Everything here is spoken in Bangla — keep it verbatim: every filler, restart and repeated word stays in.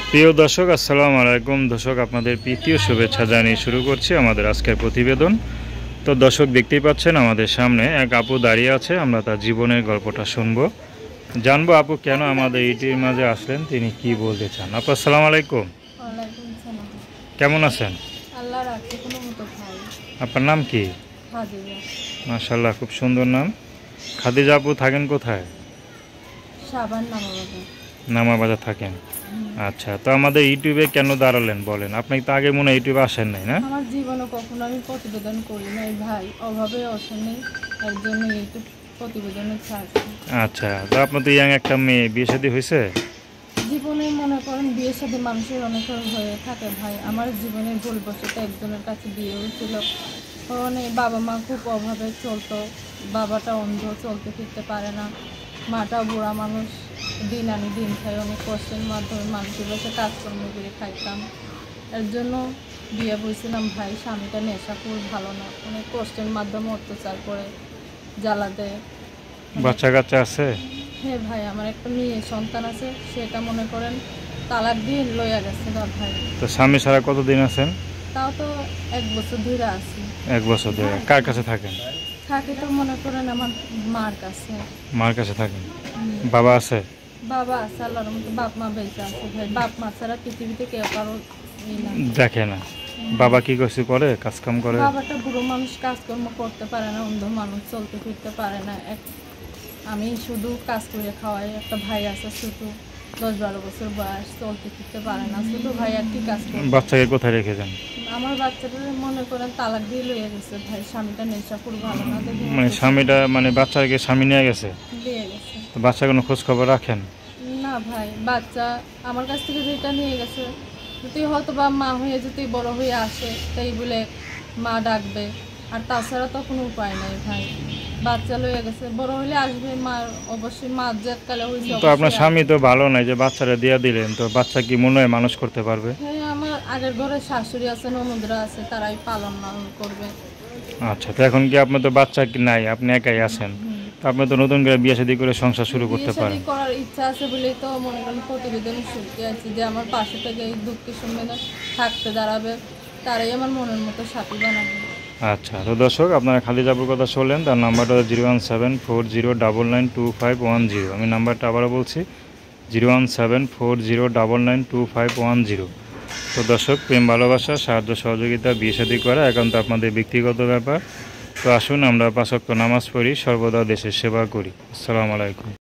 প্রিয় দর্শক, আসসালামু আলাইকুম। দর্শক, আপনাদের প্রীতীয় শুভেচ্ছা জানিয়ে শুরু করছি আমাদের আজকের প্রতিবেদন। তো দর্শক, দেখতেই পাচ্ছেন আমাদের সামনে এক আপু দাঁড়িয়ে আছে। আমরা তার জীবনের গল্পটা শুনবো, জানবো আপু কেন আমাদের ইউটিউবের মাঝে আসলেন, তিনি কি বলতে চান। আপু আসসালামু আলাইকুম। ওয়ালাইকুম সালাম। কেমন আছেন? আল্লাহ রাখছে কোনো মতো ভাই। আপনার নাম কি? খাদিজা। মাশাআল্লাহ, খুব সুন্দর নাম। খাদিজা আপু থাকেন কোথায়? সাবান নামাবাজার। নামাবাজার থাকেন। আচ্ছা, তো আমাদের ইউটিউবে কেন দাঁড়ালেন বলেন? আপনি তো আগে মনে হয় ইউটিউবে আসেন নাই, না? আমার জীবনে কখনো আমি প্রতিবেদন করি নাই ভাই, অভাবে অসনে এর জন্য ইউটিউব প্রতিবেদনে ছাড়ছি। আচ্ছা, তো আপনার তো ইয়াং একটা মেয়ে, বিয়ে শাদী হয়েছে? জীবনে মনে করেন বিয়ের সাথে মানুষের অনেক হয়ে থাকে ভাই। আমার জীবনের ভুলবশত একজনের কাছে বিয়ে হয়েছিল। মানে বাবা মা খুব অভাবে চলতো, বাবাটা অন্ধ, চলতে ফিরতে পারে না, মাটা বুড়া মানুষ, দিন আনি দিন খাই, অনেক কষ্টের মাধ্যমে মানুষের বাসে কাজকর্ম করে খাইতাম। এর জন্য বিয়ে বলছিলাম ভাই। স্বামীটা নেশা খুব ভালো না, অনেক কষ্টের মাধ্যমে অত্যাচার করে, জ্বালা দেয়। বাচ্চা কাচ্চা আছে? হ্যাঁ ভাই, আমার একটা মেয়ে সন্তান আছে, সেটা মনে করেন তালাক দিয়ে লইয়া গেছে না ভাই। তো স্বামী ছাড়া কতদিন আছেন? তাও তো এক বছর ধরে আছি। এক বছর ধরে কার কাছে থাকেন? থাকে তো মনে করেন আমার মার কাছে। মার কাছে থাকেন। বাবা আছে? বাবা আছে, আল্লাহর মতো বাপ মা বেঁচে আছে ভাই। বাপ মা ছাড়া পৃথিবীতে কেউ কারো ই না। দেখে না। বাবা কি কিছু করে, কাজ কাম করে? বাবাটা বুড়ো মানুষ, কাজকর্ম করতে পারে না, অন্ধ মানুষ, চলতে ফিরতে পারে না। এক আমি শুধু কাজ করে খাওয়াই। একটা ভাই আছে ছোটো, দশ বারো বছর বয়স, চলতে ফিরতে পারে না। ছোটো ভাই আর কি কাজ করে। বাচ্চাকে কোথায় রেখেছেন? আমার বাচ্চাটা মনে করেন তালাক দিয়ে লইয়া গেছে ভাই। স্বামীটা নেশা খুব ভালো না দেখে মানে স্বামীটা, মানে বাচ্চাকে স্বামী নিয়ে গেছে? দিয়ে গেছে। তো বাচ্চা কোনো খোঁজ খবর রাখেন? না ভাই, বাচ্চা আমার কাছ থেকে যেটা নিয়ে গেছে, যদি হয়তো বা মা হয়ে যদি বড় হয়ে আসে তাই বলে মা ডাকবে, আর তাছাড়া তো কোনো উপায় নাই ভাই। বাচ্চা লইয়া গেছে, বড় হলে আসবে, মার অবশ্যই মা জেতকালে হয়েছে। তো আপনার স্বামী তো ভালো নাই যে বাচ্চাটা দিয়ে দিলেন, তো বাচ্চা কি মনে হয় মানুষ করতে পারবে? হ্যাঁ, আমার আগের ঘরে শাশুড়ি আছে, ননদরা আছে, তারাই পালন পালন করবে। আচ্ছা, তো এখন কি আপনার তো বাচ্চা কি নাই, আপনি একাই আছেন, তো আপনি তো নতুন করে বিয়ে শাদী করে সংসার শুরু করতে পারেন। বিয়ে শাদী করার ইচ্ছা আছে বলেই তো মনে করেন প্রতিবেদন শুনতে আছি যে আমার পাশে থেকে এই দুঃখের সময় থাকতে দাঁড়াবে, তারাই আমার মনের মতো সাথী বানাবে। আচ্ছা, তো দর্শক, আপনারা খাদিজা আপুর কথা শুনলেন। তার নাম্বারটা zero one seven four zero double nine two five one zero. আমি নাম্বারটা আবারও বলছি, zero one seven four zero double nine two five one zero. তো দর্শক, প্রেম ভালোবাসা, সাহায্য সহযোগিতা, বিয়ে শাদী করা একান্ত আপনাদের ব্যক্তিগত ব্যাপার। তো আসুন আমরা পাঁচ ওয়াক্ত নামাজ পড়ি, সর্বদা দেশের সেবা করি। আসসালামু আলাইকুম।